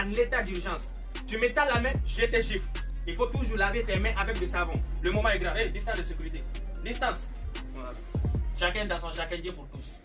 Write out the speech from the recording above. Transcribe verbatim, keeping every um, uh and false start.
en état d'urgence. Tu m'étales la main, je te chiffre. Il faut toujours laver tes mains avec du savon. Le moment est grave. Hey, distance de sécurité. Distance. Voilà. Chacun dans son chacun, Dieu pour tous.